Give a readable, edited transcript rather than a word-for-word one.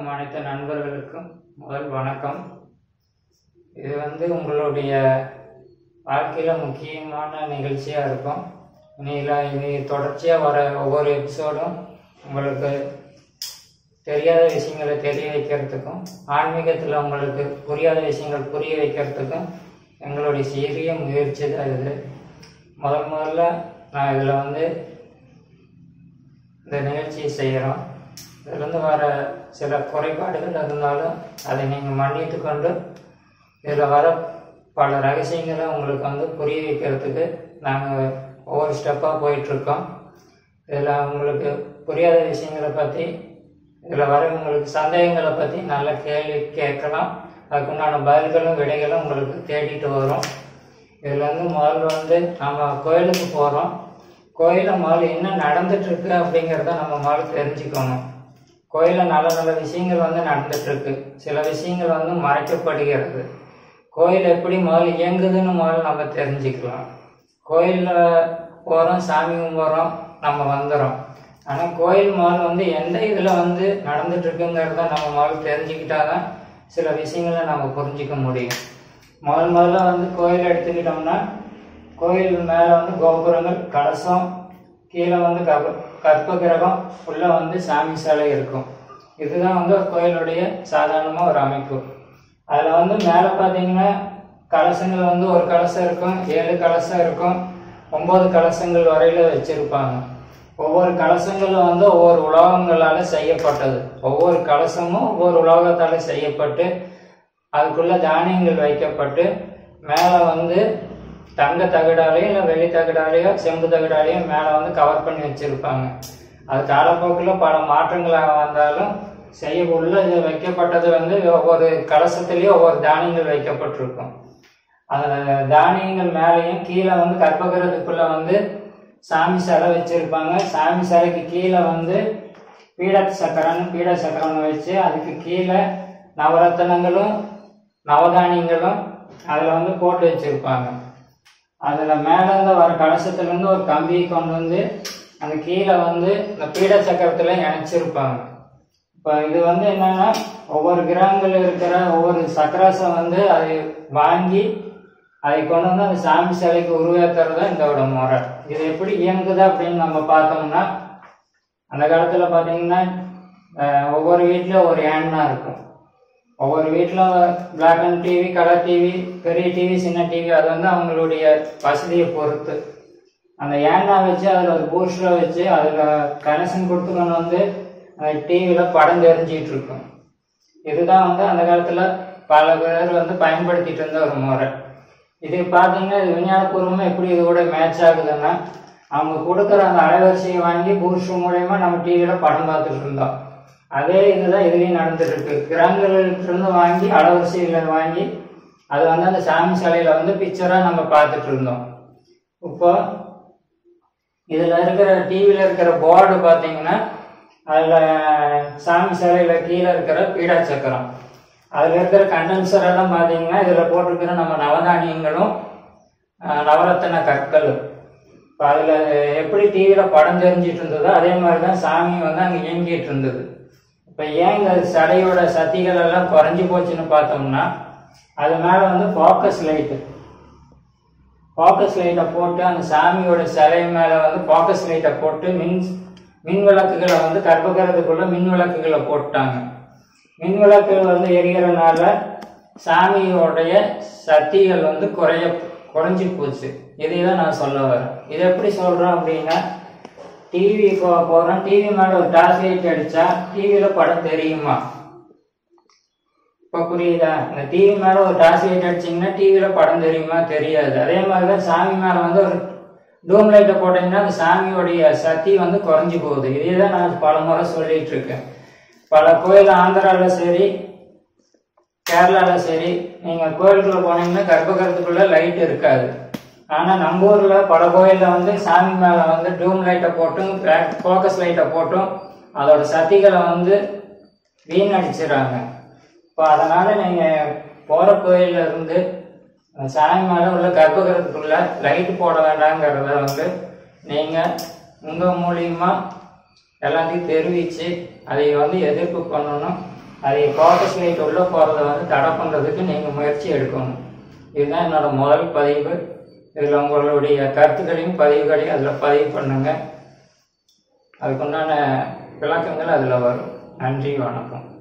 இருக்கும் அனைத்து நண்பர்களுக்கும் முதல் வணக்கம். இது உங்களுடைய வாழ்க்கையில் முக்கியமான நிகழ்ச்சியாக இருக்கும். இனி தொடர்ச்சியாக வர ஒவ்வொரு எபிசோடும் உங்களுக்கு தெரியாத விஷயங்களை தெரிய வைக்கிறதுக்கும், ஆன்மீகத்தில் உங்களுக்கு புரியாத விஷயங்கள் புரிய வைக்கிறதுக்கும் எங்களுடைய சிறிய முயற்சி தான் இது. முதல்ல நான் இதில் இந்த நிகழ்ச்சியை செய்கிறோம். இதிலிருந்து வர சில குறைபாடுகள் இருந்தாலும் அதை நீங்கள் மன்னித்து கொண்டு இதில் வர பல ரகசியங்களை உங்களுக்கு புரிய வைக்கிறதுக்கு நாங்கள் ஒவ்வொரு ஸ்டெப்பாக போயிட்டுருக்கோம். இதில் உங்களுக்கு புரியாத விஷயங்களை பற்றி, இதில் வர உங்களுக்கு சந்தேகங்களை பற்றி நல்ல கேள்வி கேட்கலாம். அதுக்குண்டான பதில்களும் விடைகளும் உங்களுக்கு தேடிட்டு வரும். இதில் முதல்ல நம்ம கோயிலுக்கு போகிறோம். கோயிலில் முதல்ல என்ன நடந்துட்டுருக்கு அப்படிங்கிறத நம்ம முதல்ல தெரிஞ்சுக்கணும். கோயிலில் நல்ல நல்ல விஷயங்கள் நடந்துட்டுருக்கு. சில விஷயங்கள் மறைக்கப்படுகிறது. கோயில் எப்படி முதல்ல இயங்குதுன்னு முதல்ல நம்ம தெரிஞ்சுக்கலாம். கோயிலில் போகிறோம், சாமி கும்பிட்றோம், நம்ம வந்துடும். ஆனால் கோயில் முதல்ல எந்த இதில் நடந்துட்டுருக்குங்கிறத நம்ம முதல்ல தெரிஞ்சுக்கிட்டாதான் சில விஷயங்களை நம்ம புரிஞ்சிக்க முடியும். முதல்ல கோயில் எடுத்துக்கிட்டோம்னா, கோயில் மேலே கோபுரங்கள், கலசம், கீழே கற்ப கிரகம், உள்ள சாமி சிலை இருக்கும். இதுதான் கோயிலுடைய சாதாரணமாக ஒரு அமைப்பு. அதில் மேலே பார்த்தீங்கன்னா கலசங்கள் ஒரு கலசம் இருக்கும், 7 கலசம் இருக்கும், 9 கலசங்கள் வரையில் வச்சுருப்பாங்க. ஒவ்வொரு கலசங்களும் ஒவ்வொரு உலோகங்களால் செய்யப்பட்டது. ஒவ்வொரு கலசமும் ஒவ்வொரு உலோகத்தால் செய்யப்பட்டு அதுக்குள்ளே தானியங்கள் வைக்கப்பட்டு மேலே தங்க தகடாலேயோ இல்லை வெள்ளி தகடாலேயோ செம்பு தாலேயோ மேலே கவர் பண்ணி வச்சுருப்பாங்க. அது காலப்போக்கில் பல மாற்றங்களாக வந்தாலும் உள்ள இது வைக்கப்பட்டது ஒவ்வொரு கலசத்துலேயும் ஒவ்வொரு தானியங்கள் வைக்கப்பட்டிருக்கும். அந்த தானியங்கள் மேலேயும் கீழே கற்பகிரகத்துக்குள்ளே சாமி சிலை வச்சுருப்பாங்க. சாமி சிலைக்கு கீழே பீட சக்கரம்னு வச்சு அதுக்கு கீழே நவரத்தனங்களும் நவதானியங்களும் அதில் போட்டு வச்சுருப்பாங்க. அதில் மேலேருந்து வர கலசத்துலேருந்து ஒரு கம்பியை கொண்டு அந்த கீழே இந்த பீட சக்கரத்தில் இணைச்சிருப்பாங்க. இப்போ இது என்னன்னா, ஒவ்வொரு கிரகங்கள் இருக்கிற ஒவ்வொரு சக்கராசம் அதை வாங்கி அதை கொண்டு அந்த சாமி சிலைக்கு உருவேற்றுறது தான் இதோட முறை. இது எப்படி இயங்குது அப்படின்னு நம்ம பார்த்தோம்னா, அந்த காலத்தில் பார்த்தீங்கன்னா ஒவ்வொரு வீட்டில் ஒரு ஏன்னா இருக்கும். ஒவ்வொரு வீட்டில் black and TV, colour TV, பெரிய டிவி, சின்ன டிவி, அது அவங்களுடைய வசதியை பொறுத்து அந்த ஏன்னா வச்சு அதில் ஒரு பூஸ்டரை வச்சு அதில் கனெக்ஷன் கொடுத்து கொண்டு அந்த டிவியில் படம் தெரிஞ்சிட்டு இருக்கும். இதுதான் அந்த காலத்தில் பல பேர் பயன்படுத்திட்டு இருந்த ஒரு முறை. இது பார்த்தீங்கன்னா இது விஞ்ஞானபூர்வமாக எப்படி இது கூட மேட்ச் ஆகுதுன்னா, அவங்க கொடுக்குற அந்த அலைவரிசையை வாங்கி பூஸ்டர் மூலயமா நம்ம டிவியில் படம் பார்த்துட்டு இருந்தோம். அதே இதுதான் இதுலேயும் நடந்துட்டு இருக்கு. கிரகங்களிலிருந்து வாங்கி அலைவரிசையில் வாங்கி அது அந்த சாமி சிலையில் பிக்சராக நம்ம பார்த்துட்டு இருந்தோம். இப்போ இதில் இருக்கிற டிவியில் இருக்கிற போர்டு பார்த்தீங்கன்னா, அதில் சாமி சிலையில் கீழே இருக்கிற பீடா சக்கரம், அதில் இருக்கிற கண்டென்சர் எல்லாம் பார்த்தீங்கன்னா இதில் போட்டிருக்கிற நம்ம நவதானியங்களும் நவரத்தன கற்களும். இப்போ அதில் எப்படி டிவியில் படம் தெரிஞ்சிட்டு இருந்ததோ அதே மாதிரி தான் சாமி அங்கே இயங்கிட்டு இருந்தது. இப்போ ஏன் இந்த சிலையோட சக்திகள் எல்லாம் குறைஞ்சி போச்சுன்னு பார்த்தோம்னா, அது மேலே ஃபோக்கஸ் லைட்டை போட்டு அந்த சாமியோட சிலை மேலே ஃபோக்கஸ் லைட்டை போட்டு மின் விளக்குகளை கற்பகிரகத்துக்குள்ள மின் விளக்குகளை போட்டாங்க. மின் விளக்குகள் எரியறனால சாமியோடைய சக்திகள் குறைஞ்சி போச்சு. இதைதான் நான் சொல்ல வரேன். இது எப்படி சொல்றேன் அப்படின்னா, டிவி போகிறோம், டிவி மேலே ஒரு டார்ச் லைட் அடித்தா டிவியில் படம் தெரியுமா? இப்போ புரியுதா? இந்த டிவி மேலே ஒரு டார்ச் லைட் அடிச்சிங்கன்னா டிவியில் படம் தெரியுமா? தெரியாது. அதே மாதிரி தான் சாமி மேலே ஒரு டூம் லைட்டை போட்டிங்கன்னா அந்த சாமியோடைய சக்தி குறைஞ்சி போகுது. இதே தான் நான் பல முறை சொல்லிட்டு இருக்கேன். பல கோயில் ஆந்திராவில் சரி, கேரளாவில் சரி, நீங்கள் கோயிலுக்குள்ளே போனீங்கன்னா கர்ப்பகிரகத்துக்குள்ளே லைட் இருக்காது. ஆனால் நம்ம ஊரில் பல கோயிலில் சாமி மேலே டூம் லைட்டை போட்டும் ஃபோக்கஸ் லைட்டை போட்டும் அதோட சக்திகளை வீணடிச்சிடறாங்க. இப்போ அதனால் நீங்கள் போகிற கோயிலில் இருந்து சாமி மேலே உள்ள கர்ப்பகிரகத்துக்குள்ள லைட் போட வேண்டாங்கிறத நீங்கள் உங்கள் மூலியமாக எல்லாத்தையும் தெரிவித்து அதை எதிர்ப்பு பண்ணணும். அதை ஃபோக்கஸ் லைட் உள்ளே போகிறத வந்து தடை பண்ணுறதுக்கு நீங்கள் முயற்சி எடுக்கணும். இதுதான் என்னோடய முதல் பதிவு. இதில் உங்களுடைய கருத்துக்களையும் பதிவுகளையும் அதில் பதிவு பண்ணுங்கள். அதுக்குண்டான விளக்கங்கள் அதில் வரும். நன்றி, வணக்கம்.